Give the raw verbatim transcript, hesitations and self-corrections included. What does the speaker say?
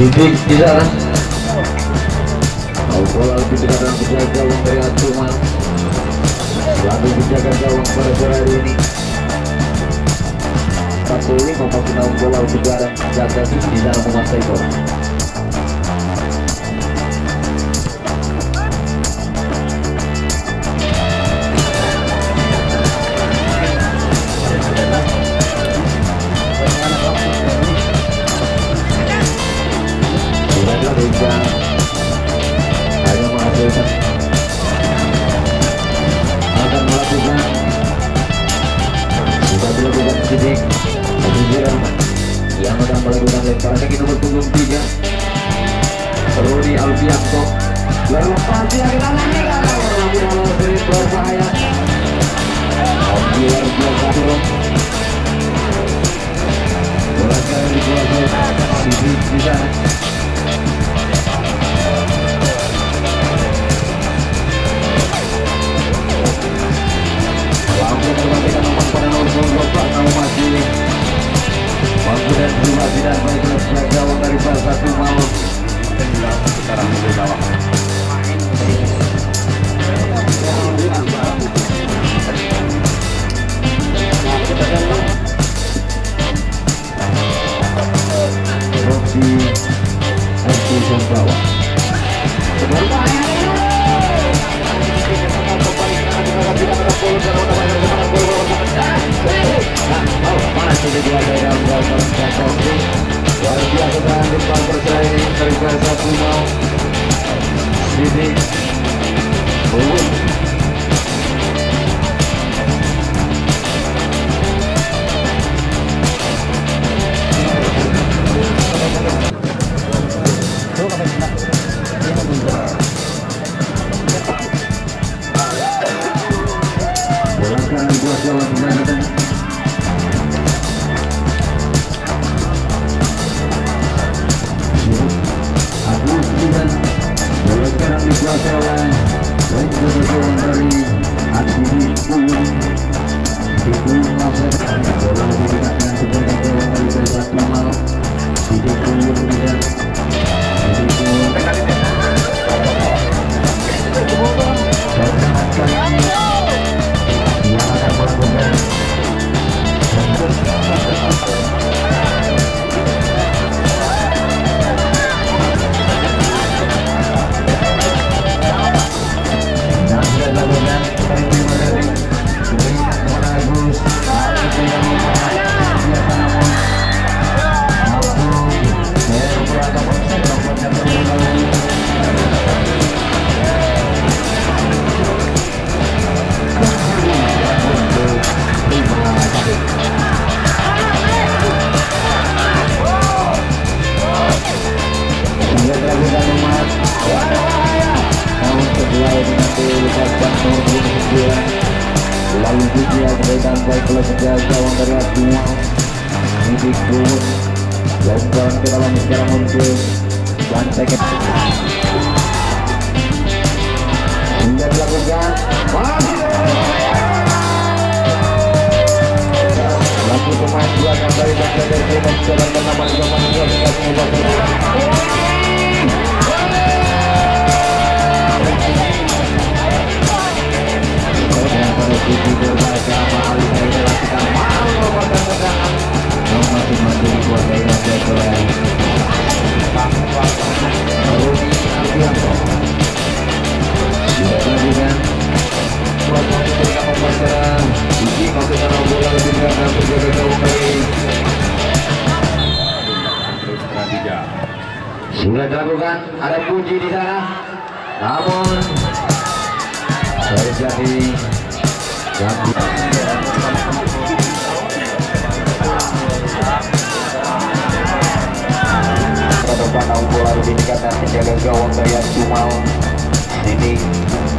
Sidik di sana. Mau bola lebih dekat dan berjaga gawang dari Atuma. Selalu menjaga gawang pada sore hari ini. Satu lima mau bola lebih dekat dan jaga di sana menguasai bola. Hanya menghasilkan akan melakukan sudah dilakukan sidik kejujuran yang akan melakukan lemparan kaki nomor punggung tiga Rudi Alfianto berlepas dia ke dalam namun dari berbahaya luar biasa turun bola sekarang dikuasai sidik di sana. Mampu dan berubah tidak baik untuk gawang dari satu malam sekarang di bawah Roxy F C Sumbawa sudah dilakukan dalam gawang Jakobi luar biasa dan depan persaingan dari satu mau Sidik Uwun bola sekarang dikuasai oleh pemain bola sekarang dikuasai oleh gawang dari Adili Uwun di Uwun melakukan bola lebih dekat dengan sebagai gawang dari satu malam Sidik Uwun tidak Sidik Uwun pertama kali ini yang akan melakukan lalu dia memberikan baik oleh penjaga gawang dari Atuma Sidik Uwun lombaran ke dalam sekarang untuk lantai ke hingga dilakukan laku pemain belakang dari Bangladesh dari jalan bernama Zaman dua hingga Tujuh bersama Ali Said lakukan malu pada tendangan masing-masing kuasa yang berkelahi Rudi Alfianto sudah dilakukan kuasa memberikan pembacaan Uji masukkan bola lebih dekat dan berjaga gawang dari sudah dilakukan ada Puji di sana namun terjadi pada bola lebih dekat dan menjaga gawang dari Atuma Sidik